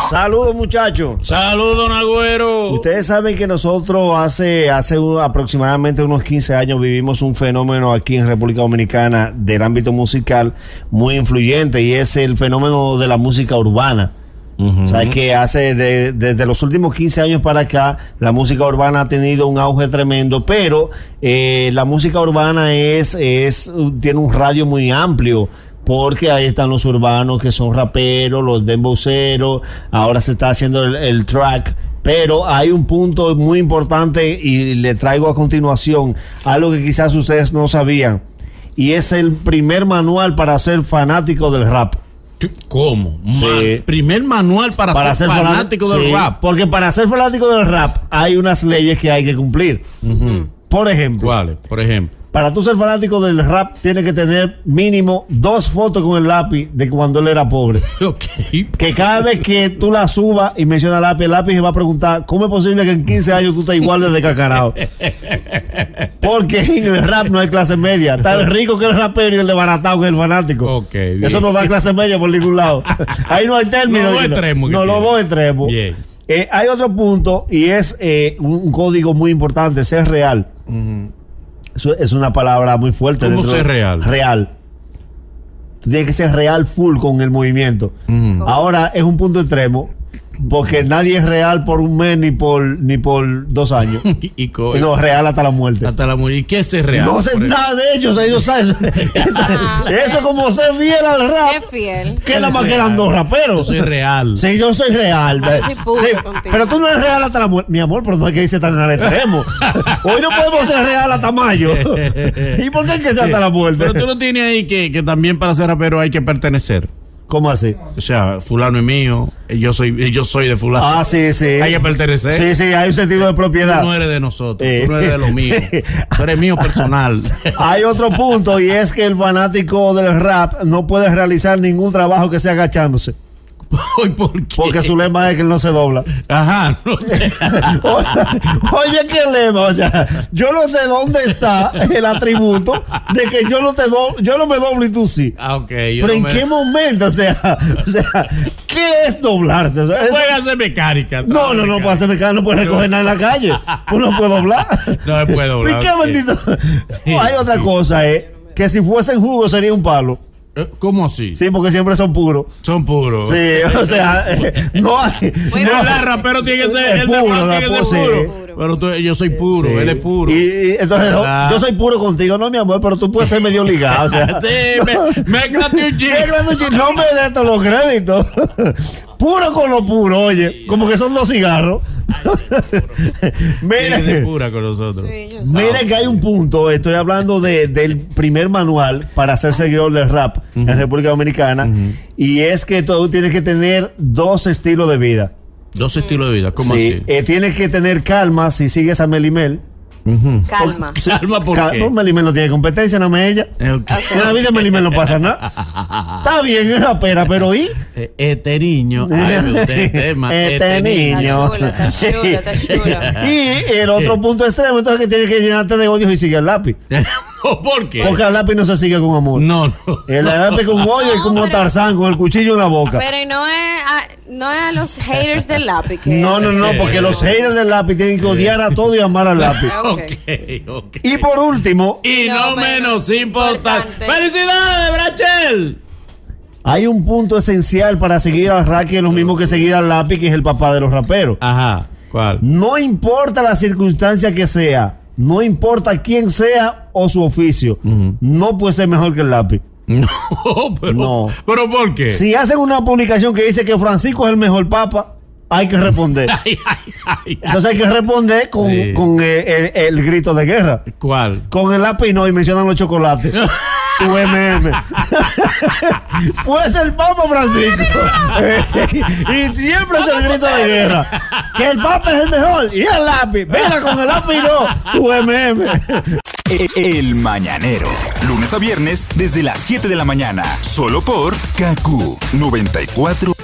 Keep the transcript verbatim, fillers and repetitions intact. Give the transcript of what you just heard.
Saludos, muchachos. Saludos, Nagüero. Ustedes saben que nosotros hace, hace un, aproximadamente unos quince años vivimos un fenómeno aquí en República Dominicana del ámbito musical muy influyente, y es el fenómeno de la música urbana. Uh-huh. O sea, que hace de, desde los últimos quince años para acá la música urbana ha tenido un auge tremendo, pero eh, la música urbana es, es tiene un radio muy amplio, porque ahí están los urbanos que son raperos, los dembowceros, ahora se está haciendo el, el track. Pero hay un punto muy importante y le traigo a continuación algo que quizás ustedes no sabían, y es el primer manual para ser fanático del rap. ¿Cómo? Sí. Man, primer manual para, para ser, ser fanático fan- del sí, rap. Porque para ser fanático del rap hay unas leyes que hay que cumplir. Uh-huh. Por ejemplo. ¿Cuáles? Por ejemplo. Para tú ser fanático del rap, tienes que tener mínimo dos fotos con el lápiz de cuando él era pobre. Okay. Que cada vez que tú la subas y mencionas lápiz, el lápiz se va a preguntar: ¿cómo es posible que en quince años tú estés igual de descacarado? Porque en el rap no hay clase media. Está el rico que es el rapero y el desbaratado que es el fanático. Okay, bien. Eso no da clase media por ningún lado. Ahí no hay término. Los dos extremos. No, los dos extremos. Bien. Eh, hay otro punto, y es eh, un, un código muy importante: ser real. Uh-huh. Eso es una palabra muy fuerte. ¿Cómo dentro ser de, real? Real. Tú tienes que ser real full con el movimiento. Mm. Ahora es un punto extremo, porque nadie es real por un mes ni por ni por dos años. y, y co- no, real hasta la muerte. Hasta la muerte. ¿Y qué es ser real? No sé nada de ellos. Ellos saben. Eso, eso es como ser fiel al rap. Ser fiel. Que es la más que eran dos raperos. Yo soy real. Sí, yo soy real. Yo soy puro sí, contigo. pero tú no eres real hasta la muerte. Mi amor, pero no hay que irse tan al extremo. Hoy no podemos ser real hasta mayo. ¿Y por qué hay que ser hasta la muerte? Pero tú no tienes ahí que, que también para ser rapero hay que pertenecer. ¿Cómo así? O sea, fulano es mío, yo soy yo soy de fulano. Ah, sí, sí. Hay que pertenecer. Sí, sí, hay un sentido de propiedad. Tú no eres de nosotros, eh. tú no eres de lo mío. Tú eres mío personal. Hay otro punto, y es que el fanático del rap no puede realizar ningún trabajo que sea agachándose. ¿Por qué? Porque su lema es que él no se dobla. Ajá. No sé. Oye, ¿qué lema? O sea, yo no sé dónde está el atributo de que yo no te do, yo no me doblo y tú sí. Ah, ok. Pero no ¿en me... qué momento? O sea, o sea, ¿qué es doblarse? O sea, no puede hacer mecánica. No, no, no puede hacer mecánica, no puede recoger nada en la calle. Uno puede doblar. No se puede doblar. ¿Y qué bendito? Sí, hay otra sí. cosa, eh, que si fuesen jugos sería un palo. ¿Cómo así? Sí, porque siempre son puros. Son puros. Sí, o sea, eh, no hay. Muy no, el rapero tiene que ser, el puro, tiene que ser puro. Sí. Pero tú, yo soy puro, sí. Él es puro. Y, y entonces ah. yo soy puro contigo, no, mi amor, pero tú puedes ser medio ligado. O sea, sí, me, méclate un chiste. Méclate un chiste, no me des todos los créditos. Puro con lo puro, oye, como que son dos cigarros. Mira, de pura con nosotros. Sí, mira que hay un punto. Estoy hablando de, del primer manual para ser seguidor del rap uh-huh. en República Dominicana, uh-huh. y es que tú tienes que tener dos estilos de vida. Dos uh-huh. estilos de vida, ¿cómo sí, así? Eh, tienes que tener calma si sigues a Melimel. Uh-huh. Calma. Sí, calma, ¿por cal- qué? No, Melimel no tiene competencia, no me ella. Okay. Okay. En la vida de Melimel no pasa nada. Está bien, es la pera, pero ¿y? Este niño. Ay, me gusta el tema. Este, este niño. Está chula, está chula, está chula. Y el otro punto extremo, entonces, que tienes que llenarte de odios y sigue el lápiz. ¿Por qué? Porque el lápiz no se sigue con amor. No, no. El lápiz con odio y como Tarzán, con el cuchillo en la boca. Pero no es a, no es a los haters del lápiz. Que no, no, no, porque los haters del lápiz tienen que odiar a todo y amar al lápiz. Okay, okay. Y por último, y no, no menos, menos importante. importante. ¡Felicidades, Brachel! Hay un punto esencial para seguir al rap, que es lo mismo que seguir al lápiz, que es el papá de los raperos. Ajá. ¿Cuál? No importa la circunstancia que sea, no importa quién sea o su oficio, uh-huh. no puede ser mejor que el lápiz. No, pero, no. ¿Pero por qué? Si hacen una publicación que dice que Francisco es el mejor papa, hay que responder. ay, ay, ay, ay. Entonces hay que responder con, sí. con el, el, el grito de guerra. ¿Cuál? Con el lápiz no, y mencionan los chocolates. U M M. Pues el Papa Francisco. Y siempre es el grito de guerra. Que el Papa es el mejor. Y el lápiz. Venga, con el lápiz no. U M M. El Mañanero. Lunes a viernes desde las siete de la mañana. Solo por K Q noventa y cuatro.